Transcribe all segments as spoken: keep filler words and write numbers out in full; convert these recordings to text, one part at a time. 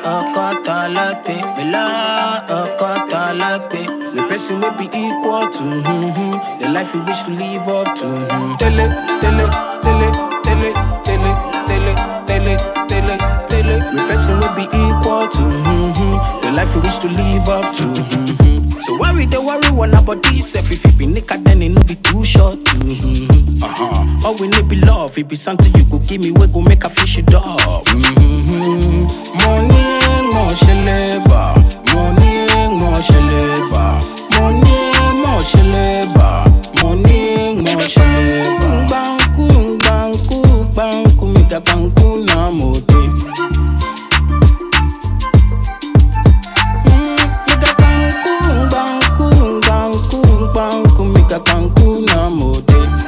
a quarter like me. Me la a quarter like me. The person will be equal to mm-hmm. The life you wish to live up to mm-hmm. Tele, tele, tele, tele, tele, tele, tele, tele, tele. The person will be equal to mm-hmm. The life you wish to live up to mm-hmm. So why we dey worry one about this? If you be naked then it no be too short mm-hmm. Uh-huh. All we need be love. It be something you could give me we go make a fish it up mm-hmm. Money mo sheleba, money mo sheleba, money mo sheleba, money mo sheleba. Banku, banku, banku, mi da banku na mode. Mi da banku, banku, banku, banku, mi da banku na mode.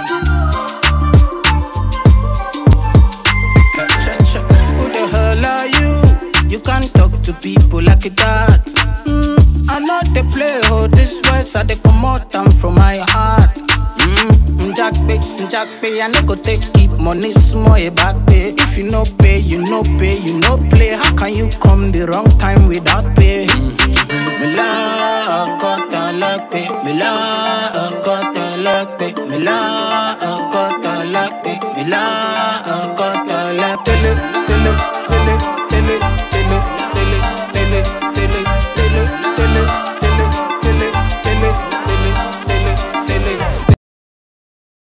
Who the hell are you? You can't talk to people like that. Mm, I know they play, oh, this words are they come out from my heart. Mm, Jack pay, Jack pay, I no go take give money small a back pay. If you no pay, you no pay, you no play. How can you come the wrong time without pay? Mm-hmm. Me la, quarter like pay, me la.